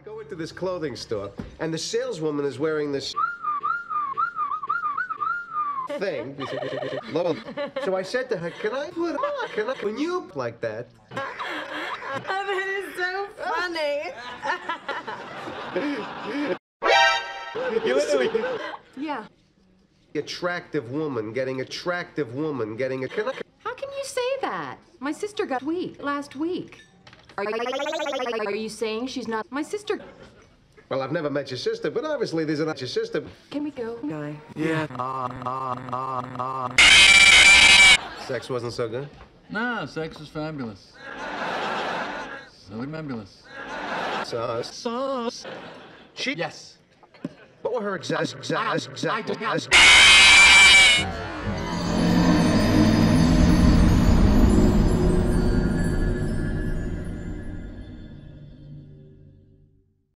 go into this clothing store, and the saleswoman is wearing this thing. So I said to her, can you like that? Oh, that is so funny. You literally... Yeah. Attractive woman getting attractive woman getting a... How can you say that? My sister got last week. Are you saying she's not my sister? Well, I've never met your sister, but obviously there's your sister. Can we go, guy? Yeah. Sex wasn't so good? No, sex was fabulous. So fabulous. Sauce. She... Yes. What were her exact... I don't know.